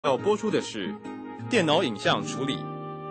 要播出的是电脑影像处理。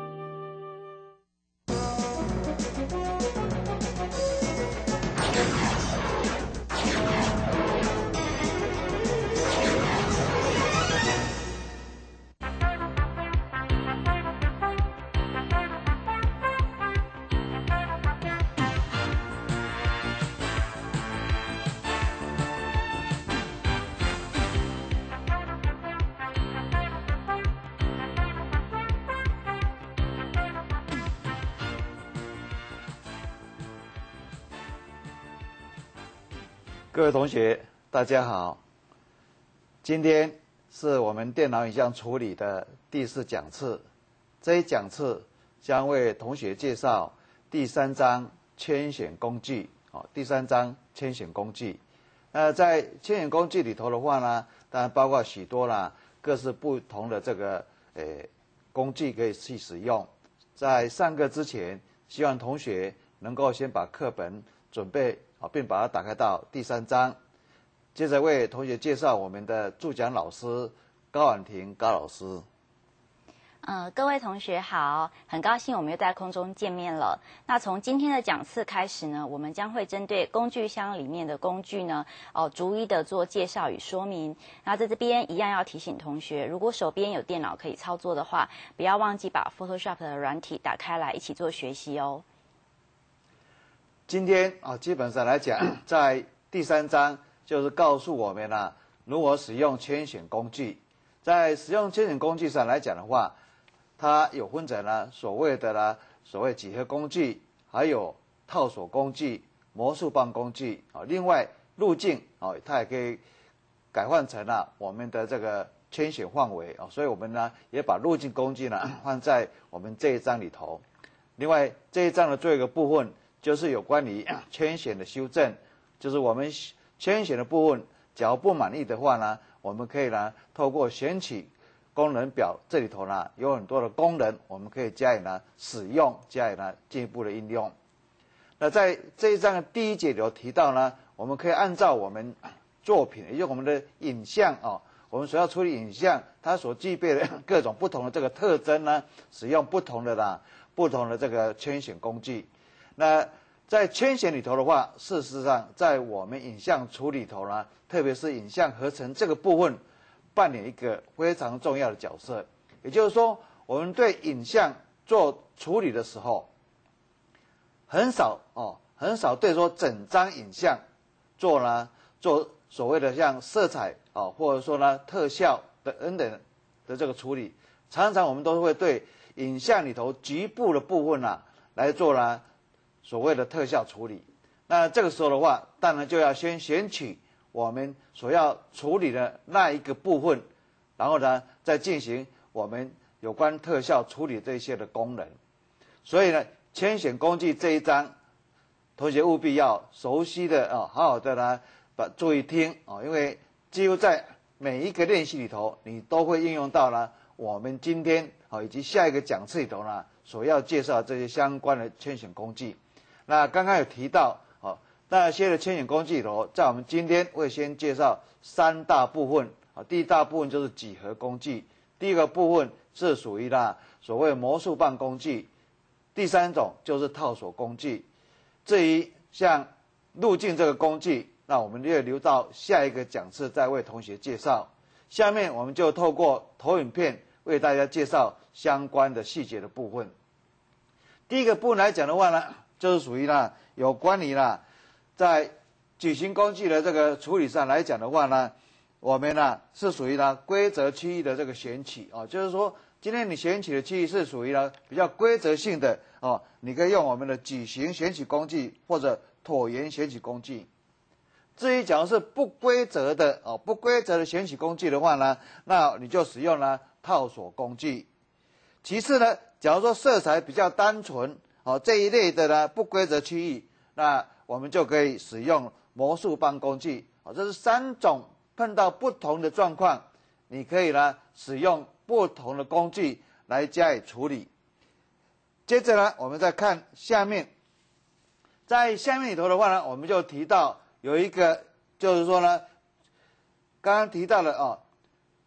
各位同学，大家好。今天是我们电脑影像处理的第4讲次，这一讲次将为同学介绍第3章牵选工具。第3章牵选工具。在牵选工具里头的话呢，当然包括许多啦，各式不同的这个工具可以去使用。在上课之前，希望同学能够先把课本准备好，并把它打开到第3章。接着为同学介绍我们的助讲老师高婉婷高老师。 各位同学好，很高兴我们又在空中见面了。那从今天的讲次开始呢，我们将会针对工具箱里面的工具呢，逐一的做介绍与说明。那在这边一样要提醒同学，如果手边有电脑可以操作的话，不要忘记把 Photoshop 的软体打开来一起做学习哦。 今天基本上来讲，在第3章就是告诉我们如何使用牵选工具。在使用牵选工具上来讲的话，它有分成所谓几何工具，还有套索工具、魔术棒工具另外路径它也可以改换成我们的这个牵选范围所以我们也把路径工具放在我们这一章里头。另外这一章的最后一个部分就是有关于牵选的修正，就是我们牵选的部分，假如不满意的话我们可以透过选取功能表这里头有很多的功能，我们可以加以使用，加以进一步的应用。那在这一章的第1节里头提到我们可以按照我们作品，也就是我们的影像我们所要处理影像，它所具备的各种不同的这个特征使用不同的这个牵选工具。那在牵选里头的话，事实上在我们影像处理里头特别是影像合成这个部分，扮演一个非常重要的角色。也就是说，我们对影像做处理的时候，很少对说整张影像做所谓的像色彩或者说特效等等的这个处理。常常我们都会对影像里头局部的部分来做所谓的特效处理。那这个时候的话，当然就要先选取我们所要处理的那一个部分，然后再进行我们有关特效处理这些的功能。所以牵选工具这一章，同学务必要熟悉的好好的注意听因为几乎在每一个练习里头，你都会应用到我们今天以及下一个讲次里头所要介绍这些相关的牵选工具。那刚刚有提到那些的牵选工具里头，在我们今天会先介绍3大部分第一大部分就是几何工具，第2个部分是属于所谓魔术棒工具，第3种就是套索工具。至于像路径这个工具，那我们就留到下一个讲次再为同学介绍。下面我们就透过投影片为大家介绍相关的细节的部分。第一个部分来讲的话就是属于有关于在矩形工具的这个处理上来讲的话我们是属于规则区域的这个选取就是说今天你选取的区域是属于比较规则性的你可以用我们的矩形选取工具或者椭圆选取工具。至于假如是不规则的选取工具的话那你就使用套索工具。其次假如说色彩比较单纯这一类的不规则区域，那我们就可以使用魔术棒工具这是3种碰到不同的状况，你可以使用不同的工具来加以处理。接着我们再看下面，在下面里头的话我们就提到有一个就是说刚刚提到了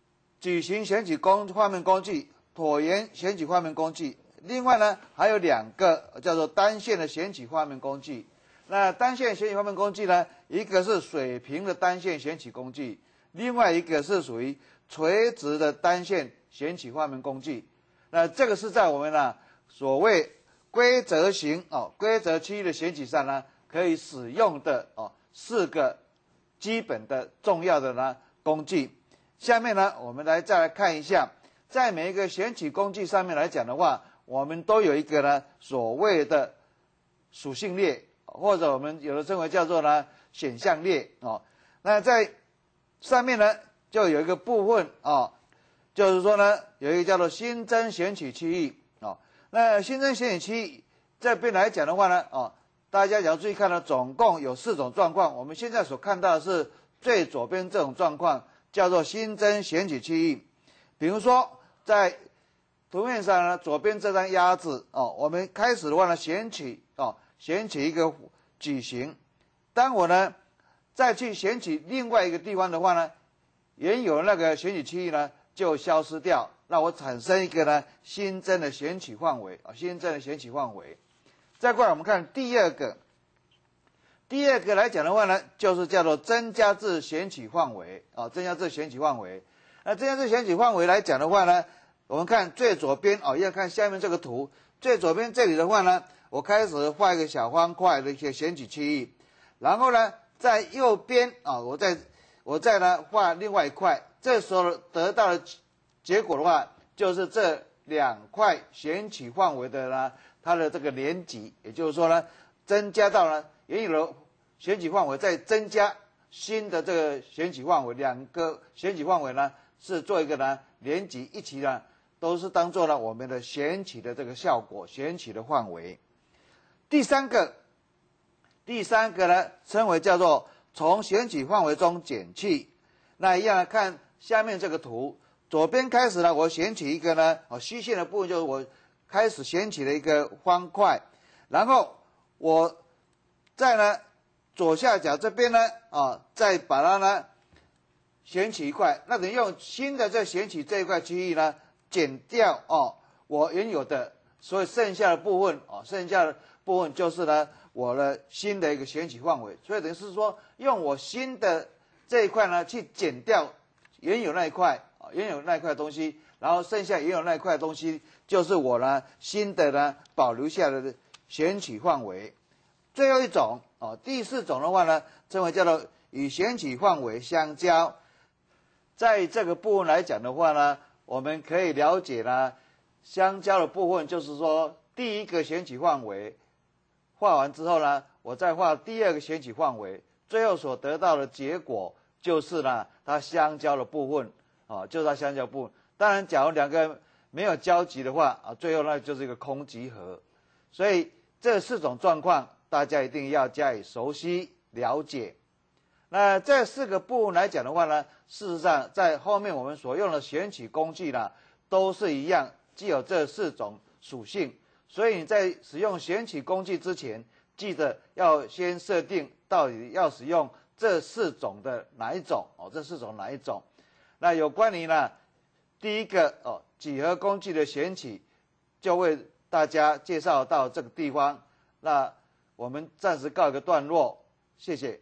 矩形选取画面工具、椭圆选取画面工具。另外呢，还有2个叫做单线的选取画面工具。那单线选取画面工具呢，一个是水平的单线选取工具，另外一个是属于垂直的单线选取画面工具。那这个是在我们所谓规则型规则区域的选取上呢，可以使用的4个基本的重要的工具。下面呢，我们再来看一下，在每一个选取工具上面来讲的话，我们都有一个所谓的属性列，或者我们有的称为叫做选项列那在上面呢，就有一个部分就是说呢，有一个叫做新增选取区域那新增选取区域这边来讲的话呢大家要注意看到，总共有4种状况。我们现在所看到的是最左边这种状况，叫做新增选取区域。比如说在图面上呢，左边这张鸭子我们开始的话呢，选取一个矩形。当我呢再去选取另外一个地方的话呢，原有那个选取区域呢就消失掉，让我产生一个新增的选取范围新增的选取范围。再过来我们看第二个来讲的话呢，就是叫做增加至选取范围增加至选取范围。那增加至选取范围来讲的话呢，我们看最左边要看下面这个图，最左边这里的话呢，我开始画一个小方块的一些选取区域，然后呢，在右边我再呢画另外一块，这时候得到的结果的话，就是这2块选取范围的它的这个连集，也就是说呢，增加到原有的选取范围，再增加新的这个选取范围，2个选取范围呢是做一个连集，一起都是当做我们的选取的这个效果，选取的范围。第三个呢，称为叫做从选取范围中减去。那一样看下面这个图，左边开始呢，我选取一个虚线的部分，就是我开始选取了一个方块，然后我在左下角这边呢再把它选取一块，那等于用新的这选取这一块区域呢，减掉我原有的，所以剩下的部分就是我的新的一个选取范围。所以等于是说，用我新的这一块呢去减掉原有那一块东西，然后剩下原有那一块东西就是我新的保留下来的选取范围。最后一种第4种的话呢，称为叫做与选取范围相交。在这个部分来讲的话呢，我们可以了解相交的部分，就是说第一个选取范围画完之后呢，我再画第2个选取范围，最后所得到的结果就是它相交的部分就是它相交的部分。当然假如2个没有交集的话最后就是一个空集合。所以这4种状况大家一定要加以熟悉了解。那这4个部分来讲的话呢，事实上在后面我们所用的选取工具都是一样，既有这4种属性。所以你在使用选取工具之前，记得要先设定到底要使用这4种的哪一种这4种哪一种。那有关于第一个几何工具的选取，就为大家介绍到这个地方。那我们暂时告一个段落，谢谢。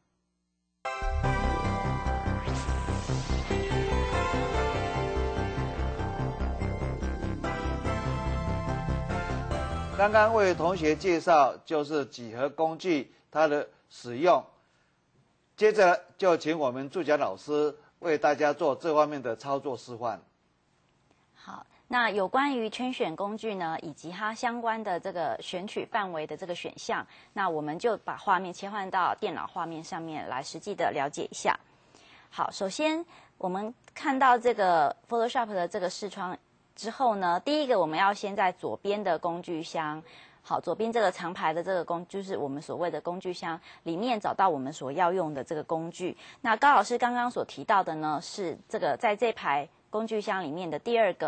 刚刚为同学介绍就是几何工具它的使用，接着就请我们助讲老师为大家做这方面的操作示范。 好，那有关于圈选工具呢，以及它相关的这个选取范围的这个选项，那我们就把画面切换到电脑画面上面来实际的了解一下。好，首先我们看到这个 Photoshop 的这个视窗之后呢，第一个我们要先在左边的工具箱，好，左边这个长排的这个就是我们所谓的工具箱里面找到我们所要用的这个工具。那高老师刚刚所提到的呢，是这个在这排工具箱里面的第2个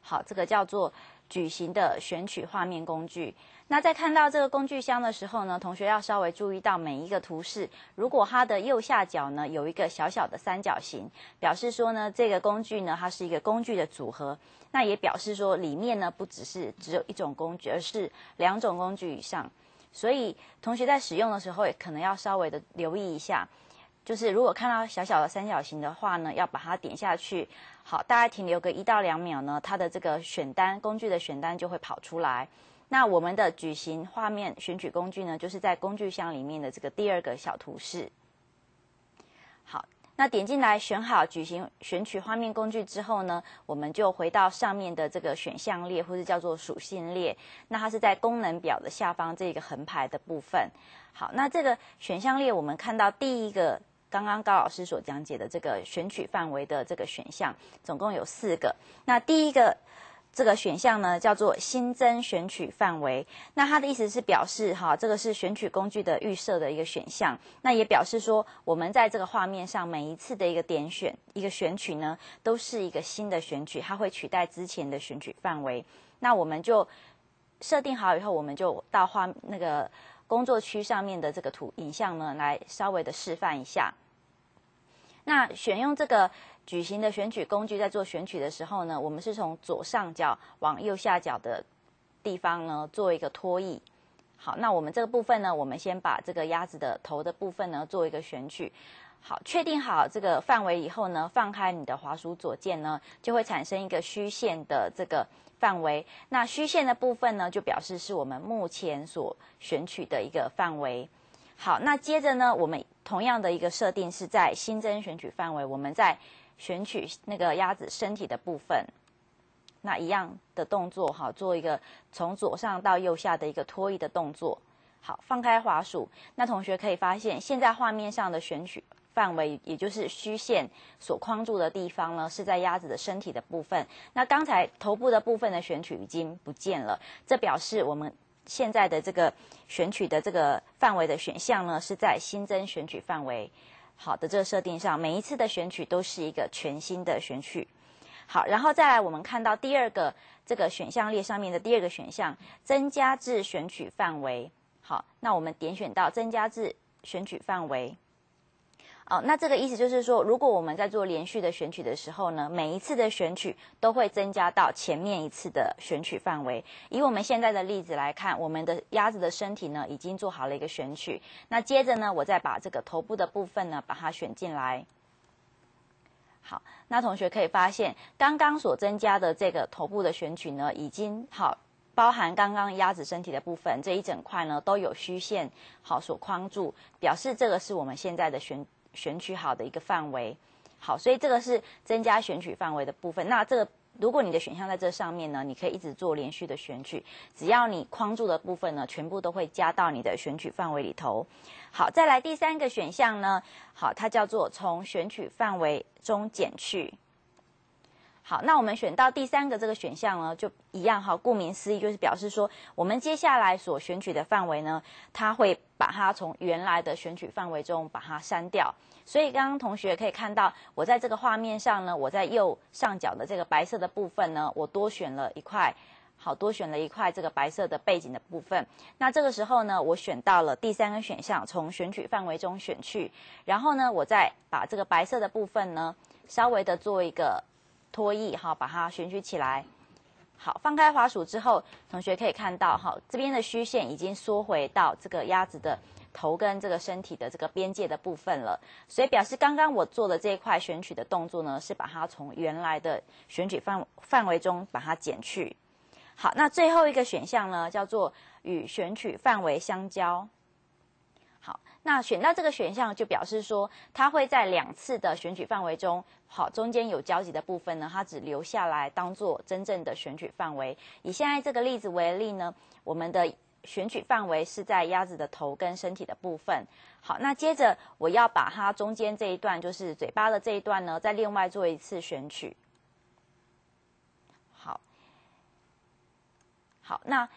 好，这个叫做矩形的选取画面工具。那在看到这个工具箱的时候呢，同学要稍微注意到每一个图示，如果它的右下角呢有一个小小的三角形，表示说呢这个工具呢它是一个工具的组合，那也表示说里面呢不只有一种工具，而是2种工具以上。所以同学在使用的时候也可能要稍微的留意一下，就是如果看到小小的三角形的话呢，要把它点下去，好，大概停留个1到2秒呢，它的这个选单工具的选单就会跑出来。那我们的矩形画面选取工具呢，就是在工具箱里面的这个第2个小图示。好，那点进来选好矩形选取画面工具之后呢，我们就回到上面的这个选项列，或是叫做属性列。那它是在功能表的下方这个横排的部分。好，那这个选项列我们看到第一个，刚刚高老师所讲解的这个选取范围的这个选项，总共有4个。那第一个这个选项呢叫做新增选取范围，那它的意思是表示这个是选取工具的预设的一个选项，那也表示说我们在这个画面上每一次的一个点选一个选取呢，都是一个新的选取，它会取代之前的选取范围。那我们就设定好以后，我们就到那个工作区上面的这个影像呢，来稍微的示范一下。那选用这个矩形的选取工具，在做选取的时候呢，我们是从左上角往右下角的地方呢做一个拖移。好，那我们这个部分呢，我们先把这个鸭子的头的部分呢做一个选取。好，确定好这个范围以后呢，放开你的滑鼠左键呢，就会产生一个虚线的这个范围。那虚线的部分呢，就表示是我们目前所选取的一个范围。好，那接着呢，我们同样的一个设定是在新增选取范围，我们在选取那个鸭子身体的部分，那一样的动作，好，做一个从左上到右下的一个拖移的动作。好，放开滑鼠，那同学可以发现，现在画面上的选取范围，也就是虚线所框住的地方呢，是在鸭子的身体的部分。那刚才头部的部分的选取已经不见了，这表示我们现在的这个选取的这个范围的选项呢，是在新增选取范围好的这个设定上，每一次的选取都是一个全新的选取。好，然后再来我们看到第2个这个选项列上面的第2个选项，增加至选取范围。好，那我们点选到增加至选取范围。那这个意思就是说，如果我们在做连续的选取的时候呢，每一次的选取都会增加到前面一次的选取范围。以我们现在的例子来看，我们的鸭子的身体呢已经做好了一个选取，那接着呢，我再把这个头部的部分呢把它选进来。好，那同学可以发现，刚刚所增加的这个头部的选取呢，已经包含刚刚鸭子身体的部分，这一整块呢都有虚线所框住，表示这个是我们现在的选取好的一个范围。好，所以这个是增加选取范围的部分。那这个如果你的选项在这上面呢，你可以一直做连续的选取，只要你框住的部分呢，全部都会加到你的选取范围里头。好，再来第3个选项呢，好，它叫做从选取范围中减去。好，那我们选到第3个这个选项呢，就一样顾名思义，就是表示说，我们接下来所选取的范围呢，它会把它从原来的选取范围中把它删掉。所以刚刚同学可以看到，我在这个画面上呢，我在右上角的这个白色的部分呢，我多选了一块这个白色的背景的部分。那这个时候呢，我选到了第3个选项，从选取范围中选去，然后呢，我再把这个白色的部分呢，稍微的做一个拖移，把它选取起来。好，放开滑鼠之后，同学可以看到，这边的虚线已经缩回到这个鸭子的头跟这个身体的这个边界的部分了，所以表示刚刚我做的这一块选取的动作呢，是把它从原来的选取范围中把它减去。好，那最后一个选项呢，叫做与选取范围相交。好，那选到这个选项就表示说，它会在2次的选取范围中，中间有交集的部分呢，它只留下来当做真正的选取范围。以现在这个例子为例呢，我们的选取范围是在鸭子的头跟身体的部分。好，那接着我要把它中间这一段，就是嘴巴的这一段呢，再另外做一次选取。好，那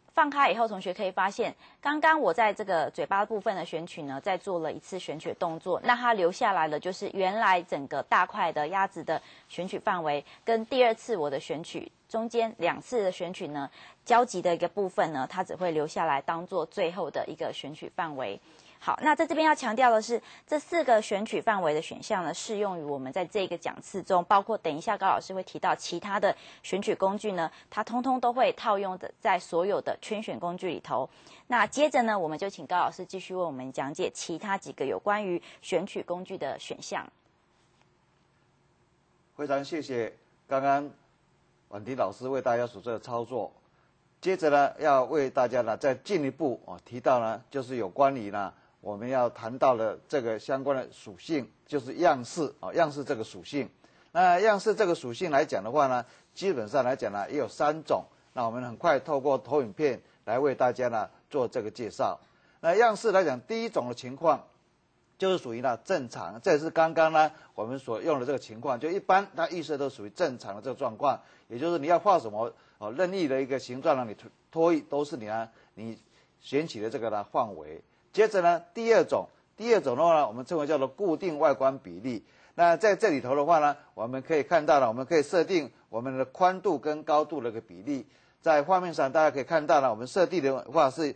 放开以后，同学可以发现，刚刚我在这个嘴巴部分的选取呢，在做了一次选取动作，那它留下来的就是原来整个大块的鸭子的选取范围，跟第二次我的选取中间2次的选取呢，交集的一个部分呢，它只会留下来当做最后的一个选取范围。好，那在这边要强调的是，这4个选取范围的选项呢，适用于我们在这个讲次中，包括等一下高老师会提到其他的选取工具呢，它通通都会套用的在所有的圈选工具里头。那接着呢，我们就请高老师继续为我们讲解其他几个有关于选取工具的选项。 非常谢谢刚刚婉婷老师为大家所做的操作。接着呢，要为大家呢再进一步提到呢，就是有关于呢我们要谈到的这个相关的属性，就是样式样式这个属性。那样式这个属性来讲的话呢，基本上来讲呢也有3种。那我们很快透过投影片来为大家呢做这个介绍。那样式来讲，第一种的情况就是属于呢正常，这也是刚刚呢我们所用的这个情况，就一般它预设都属于正常的这个状况，也就是你要画什么任意的一个形状呢，你拖移都是你选取的这个呢范围。接着呢，第二种的话呢，我们称为叫做固定外观比例。那在这里头的话呢，我们可以看到了，我们可以设定我们的宽度跟高度的一个比例。在画面上大家可以看到了，我们设定的话是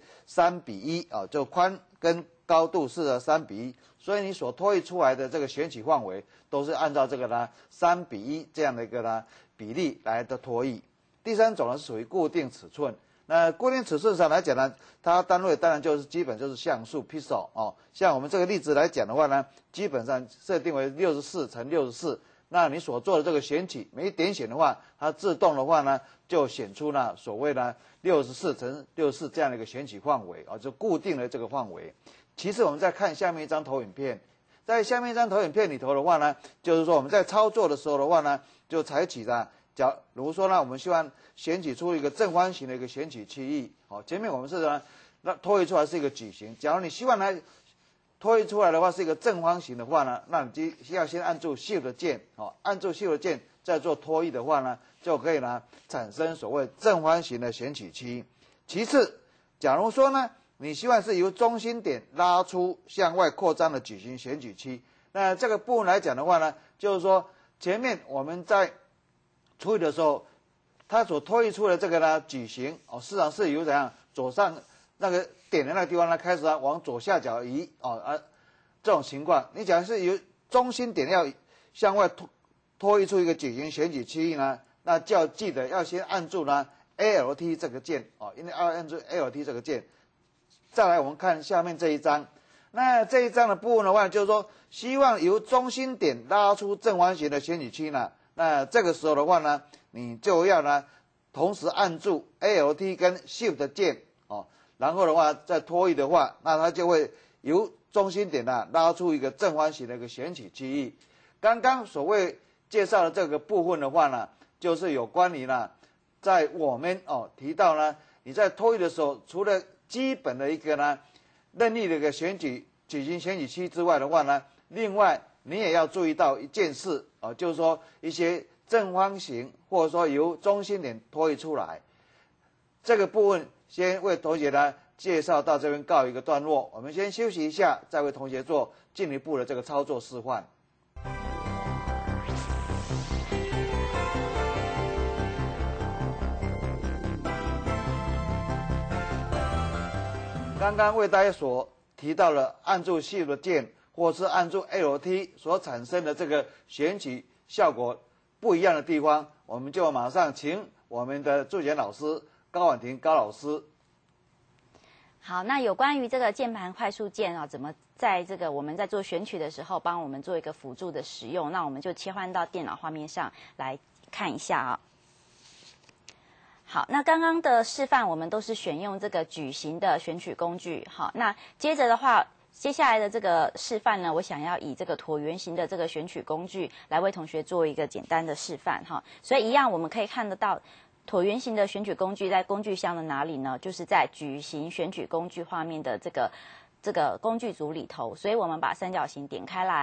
3:1就宽跟高度是3:1，所以你所拖移出来的这个选取范围都是按照这个呢3:1这样的一个呢比例来的拖移。第3种呢是属于固定尺寸。那固定尺寸上来讲呢，它单位当然就是基本就是像素 pixel 像我们这个例子来讲的话呢，基本上设定为64×64。那你所做的这个选取每一点选的话，它自动的话呢就选出呢所谓的64×64这样的一个选取范围就固定的这个范围。其次我们再看下面一张投影片，在下面一张投影片里头的话呢，就是说我们在操作的时候的话呢，就采取的比如说呢，我们希望选取出一个正方形的一个选取区域前面我们是呢那拖移出来是一个矩形，假如你希望呢拖移出来的话是一个正方形的话呢，那你就要先按住 Shift 键按住 Shift 键再做拖移的话呢，就可以呢产生所谓正方形的选取区。其次，假如说呢你希望是由中心点拉出向外扩张的矩形选取区，那这个部分来讲的话呢，就是说前面我们在处理的时候，它所拖移出的这个呢矩形事实上是由怎样左上那个点的那个地方呢开始往左下角移这种情况，你假如是由中心点要向外拖移出一个矩形选取区域呢，那就要记得要先按住呢 ALT 这个键因为要按住 ALT 这个键。再来我们看下面这一张，那这一张的部分的话，就是说希望由中心点拉出正方形的选取区呢，那这个时候的话呢，你就要呢同时按住 ALT 跟 Shift 键然后的话再拖移的话，那它就会由中心点呢拉出一个正方形的一个选取区域。刚刚所谓介绍的这个部分的话呢，就是有关于呢，在我们提到呢，你在拖移的时候，除了基本的一个呢任意的一个矩形选取区之外的话呢，另外你也要注意到一件事就是说一些正方形或者说由中心点拖移出来这个部分，先为同学呢介绍到这边告一个段落。我们先休息一下，再为同学做进一步的这个操作示范。刚刚为大家所提到了按住 Shift 键或是按住 ALT 所产生的这个选取效果不一样的地方，我们就马上请我们的助选老师高婉婷高老师。 好，那有关于这个键盘快速键怎么在这个我们在做选取的时候帮我们做一个辅助的使用，那我们就切换到电脑画面上来看一下好，那刚刚的示范我们都是选用这个矩形的选取工具。好，那接着的话，接下来的这个示范呢，我想要以这个椭圆形的这个选取工具来为同学做一个简单的示范所以一样我们可以看得到椭圆形的选取工具在工具箱的哪里呢？就是在矩形选取工具画面的这个工具组里头。所以我们把三角形点开来，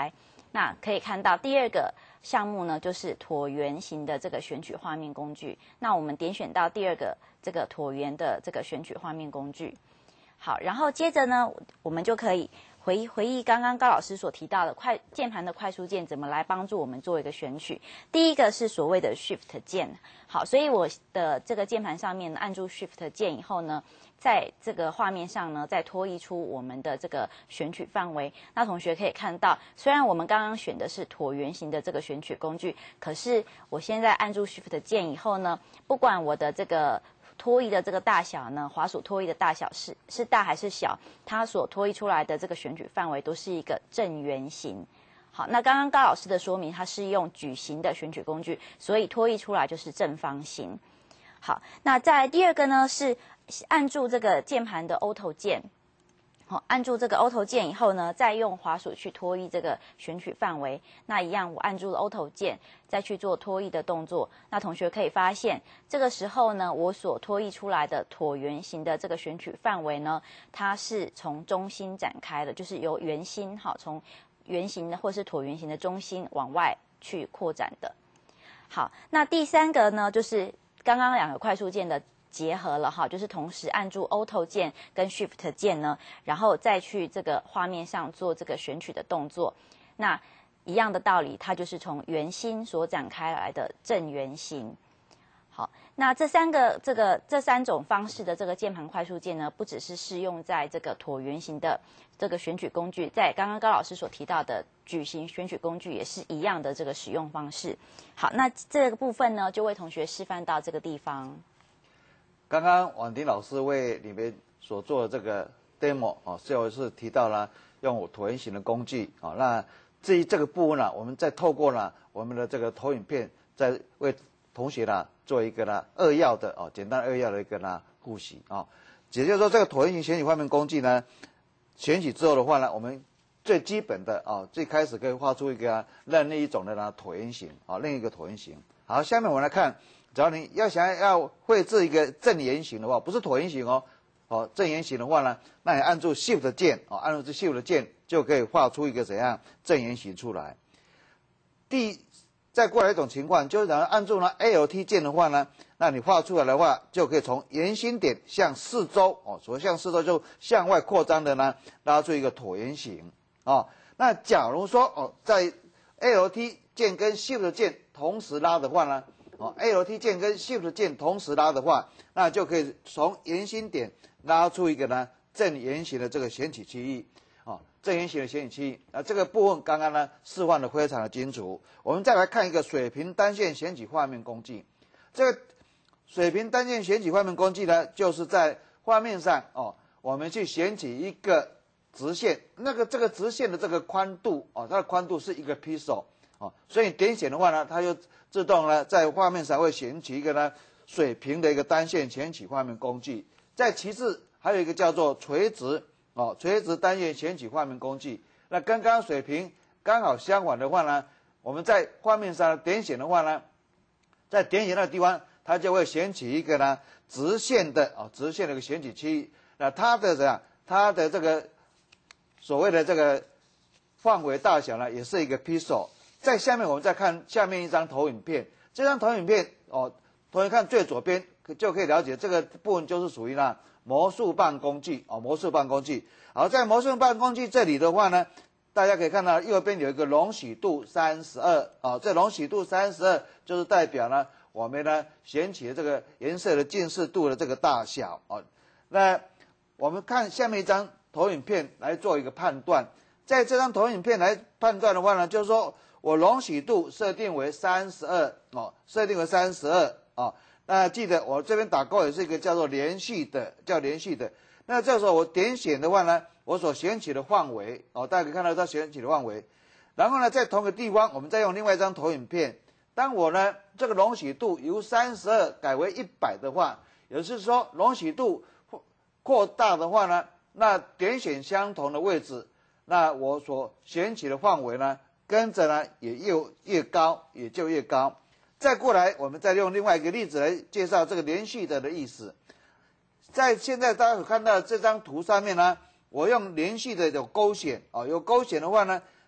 那可以看到第二个项目呢，就是椭圆形的这个选取画面工具。那我们点选到第二个这个椭圆的这个选取画面工具。好，然后接着呢，我们就可以回忆刚刚高老师所提到的键盘的快速键怎么来帮助我们做一个选取。第一个是所谓的 Shift 键。好，所以我的这个键盘上面按住 Shift 键以后呢，在这个画面上呢，再拖移出我们的这个选取范围。那同学可以看到，虽然我们刚刚选的是椭圆形的这个选取工具，可是我现在按住 Shift 键以后呢，不管我的这个拖移的这个大小呢，滑鼠拖移的大小是大还是小，它所拖移出来的这个选取范围都是一个正圆形。好，那刚刚高老师的说明，它是用矩形的选取工具，所以拖移出来就是正方形。好，那在第二个呢，是按住这个键盘的 Auto 键。好，按住这个 Auto 键以后呢，再用滑鼠去拖移这个选取范围。那一样，我按住了 Auto 键，再去做拖移的动作。那同学可以发现，这个时候呢，我所拖移出来的椭圆形的这个选取范围呢，它是从中心展开的，就是由圆心从圆形的或是椭圆形的中心往外去扩展的。好，那第三个呢，就是刚刚两个快速键的结合了哈，就是同时按住 Auto 键跟 Shift 键呢，然后再去这个画面上做这个选取的动作。那一样的道理，它就是从圆心所展开来的正圆形。好，那这三种方式的这个键盘快速键呢，不只是适用在这个椭圆形的这个选取工具，在刚刚高老师所提到的矩形选取工具也是一样的这个使用方式。好，那这个部分呢，就为同学示范到这个地方。 刚刚婉婷老师为你们所做的这个 demo 就是提到了用椭圆形的工具那至于这个部分呢，我们再透过呢我们的这个投影片，再为同学呢做一个呢扼要的简单扼要的一个呢复习也就是说，这个椭圆形选取画面工具呢，选取之后的话呢，我们最基本的最开始可以画出一个任意一种的呢椭圆形另一个椭圆形。好，下面我们来看。只要你想要绘制一个正圆形的话，不是椭圆形正圆形的话呢，那你按住 Shift 键按住这 Shift 键就可以画出一个怎样正圆形出来。再过来一种情况，就是然后按住呢 Alt 键的话呢，那你画出来的话，就可以从圆心点向四周所谓向四周就向外扩张的呢，拉出一个椭圆形那假如说在 Alt 键跟 Shift 键同时拉的话呢，Alt 键跟 Shift 键同时拉的话，那就可以从圆心点拉出一个呢正圆形的这个选取区域正圆形的选取区域。这个部分刚刚呢示范的非常的清楚。我们再来看一个水平单线选取画面工具。这个水平单线选取画面工具呢，就是在画面上我们去选取一个直线，这个直线的这个宽度它的宽度是1个 pixel所以点选的话呢，它就自动呢在画面上会选取一个呢水平的一个单线选取画面工具。再其次还有一个叫做垂直单线选取画面工具。那跟刚刚水平刚好相反的话呢，我们在画面上点选的话呢，在点选那个地方，它就会选取一个呢直线的一个选取区域。那它的怎样？它的这个所谓的这个范围大小呢，也是1个 pixel。在下面我们再看下面一张投影片，这张投影片同学看最左边就可以了解这个部分就是属于呢魔术棒工具魔术棒工具。好，在魔术棒工具这里的话呢，大家可以看到右边有一个容许度32这容许度32就是代表呢我们呢选取的这个颜色的近似度的这个大小那我们看下面一张投影片来做一个判断。在这张投影片来判断的话呢，就是说我容许度设定为32设定为32那记得我这边打勾也是一个叫做连续的，那这时候我点选的话呢，我所选取的范围大家可以看到它选取的范围。然后呢，在同个地方我们再用另外一张投影片，当我呢这个容许度由32改为100的话，也就是说容许度扩大的话呢，那点选相同的位置，那我所选取的范围呢跟着呢也越高，也就越高。再过来我们再用另外一个例子来介绍这个连续的意思。在现在大家所看到的这张图上面呢，我用连续的有勾选有勾选的话呢，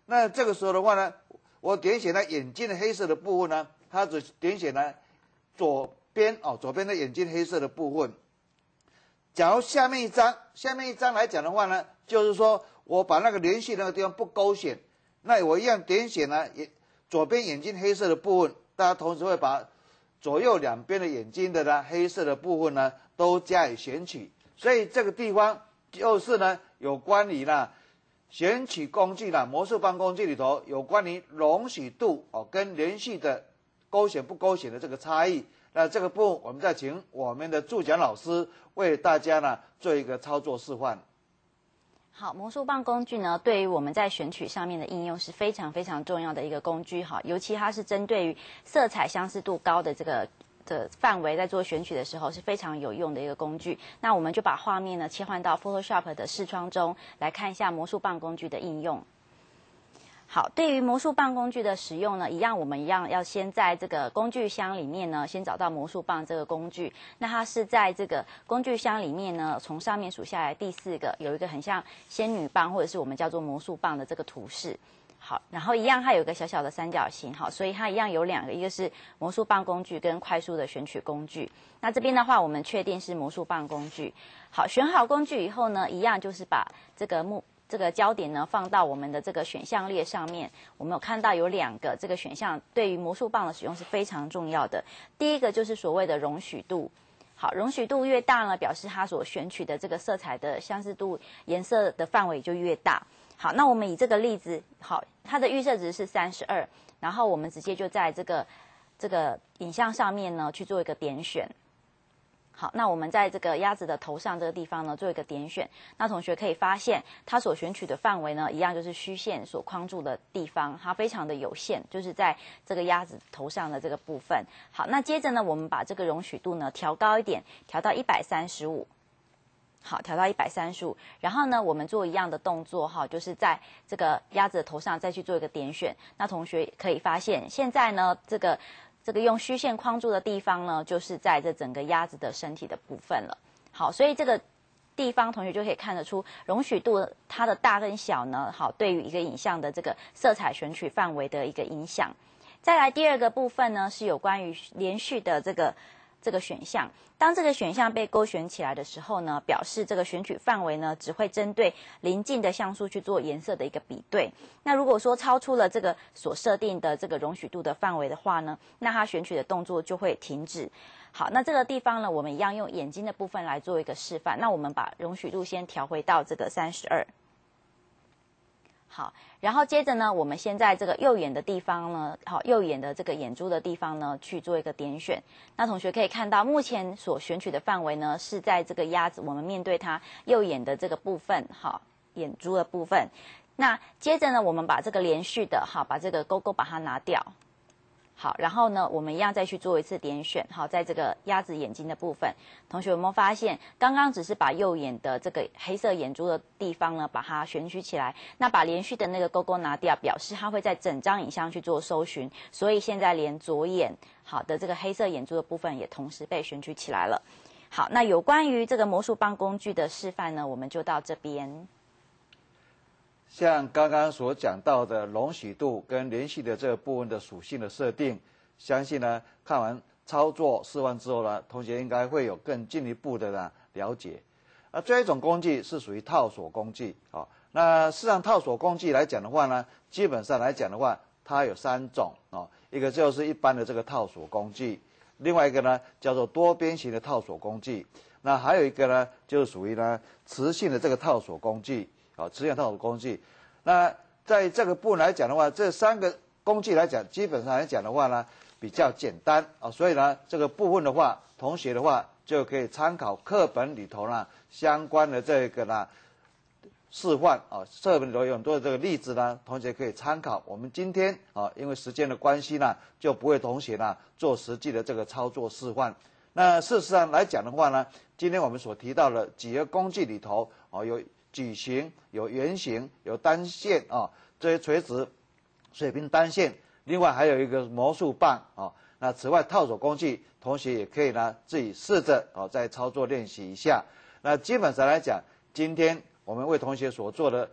那这个时候的话呢，我点选了眼睛的黑色的部分呢，它只点选了左边的眼睛黑色的部分。假如下面一张来讲的话呢，就是说我把那个连续那个地方不勾选，那我一样点选呢左边眼睛黑色的部分，大家同时会把左右两边的眼睛的呢黑色的部分呢都加以选取。所以这个地方就是呢有关于呢选取工具啦，魔术棒工具里头有关于容许度跟连续的勾选不勾选的这个差异。那这个部分我们再请我们的助讲老师为大家呢做一个操作示范。 好，魔术棒工具呢，对于我们在选取上面的应用是非常非常重要的一个工具哈，尤其它是针对于色彩相似度高的这个范围在做选取的时候是非常有用的一个工具。那我们就把画面呢切换到 Photoshop 的视窗中来看一下魔术棒工具的应用。好，对于魔术棒工具的使用呢，我们要先在这个工具箱里面呢，先找到魔术棒这个工具。那它是在这个工具箱里面呢，从上面数下来第4个，有一个很像仙女棒或者是我们叫做魔术棒的这个图示。好，然后它有一个小小的三角形，好，所以它有2个，一个是魔术棒工具跟快速的选取工具。那这边的话，我们确定是魔术棒工具。好，选好工具以后呢，就是把这个焦点呢放到我们的这个选项列上面，我们有看到有2个这个选项对于魔术棒的使用是非常重要的。第一个就是所谓的容许度。好，容许度越大呢，表示它所选取的这个色彩的相似度、颜色的范围就越大。好，那我们以这个例子，好，它的预设值是32，然后我们直接就在这个影像上面呢去做一个点选。好，那我们在这个鸭子的头上这个地方呢做一个点选，那同学可以发现它所选取的范围呢就是虚线所框住的地方，它非常的有限，就是在这个鸭子头上的这个部分。好，那接着呢我们把这个容许度呢调高一点，调到135。好，调到135，然后呢，我们做一样的动作哈，就是在这个鸭子的头上再去做一个点选。那同学可以发现，现在呢，这个用虚线框住的地方呢，就是在这整个鸭子的身体的部分了。好，所以这个地方同学就可以看得出容许度它的大跟小呢，好，对于一个影像的这个色彩选取范围的一个影响。再来第2个部分呢，是有关于连续的这个选项，当这个选项被勾选起来的时候呢，表示这个选取范围呢只会针对邻近的像素去做颜色的一个比对。那如果说超出了这个所设定的这个容许度的范围的话呢，那它选取的动作就会停止。好，那这个地方呢，我们一样用眼睛的部分来做一个示范。那我们把容许度先调回到这个32。好，然后接着呢，我们先在这个右眼的地方呢，好，右眼的这个眼珠的地方呢，去做一个点选。那同学可以看到，目前所选取的范围呢，是在这个鸭子，我们面对它右眼的这个部分，好，眼珠的部分。那接着呢，我们把这个连续的，好，把这个勾勾把它拿掉。好，然后呢，我们一样再去做一次点选。好，在这个鸭子眼睛的部分，同学有没有发现，刚刚只是把右眼的这个黑色眼珠的地方呢，把它选取起来，那把连续的那个勾勾拿掉，表示它会在整张影像去做搜寻，所以现在连左眼好的这个黑色眼珠的部分也同时被选取起来了。好，那有关于这个魔术棒工具的示范呢，我们就到这边。 像刚刚所讲到的容许度跟连续的这个部分的属性的设定，相信呢看完操作示范之后呢，同学应该会有更进一步的了解。最后一种工具是属于套索工具啊。那事实上套索工具来讲的话呢，基本上来讲的话，它有3种啊，一个就是一般的这个套索工具，另外一个呢叫做多边形的套索工具，那还有一个呢就是属于呢磁性的这个套索工具。磁性套索工具，那在这个部分来讲的话，这3个工具来讲，基本上来讲的话呢，比较简单啊，所以呢，这个部分的话，同学的话就可以参考课本里头呢相关的这个呢示范啊，课本里头有很多的这个例子呢，同学可以参考。我们今天啊，因为时间的关系呢，就不会同学呢做实际的这个操作示范。那事实上来讲的话呢，今天我们所提到的几个工具里头啊，有矩形、有圆形、有单线啊，这些垂直、水平单线，另外还有一个魔术棒啊。那此外套索工具，同学也可以呢自己试着再操作练习一下。那基本上来讲，今天我们为同学所做的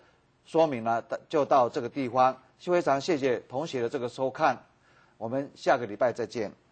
说明呢就到这个地方，非常谢谢同学的这个收看，我们下个礼拜再见。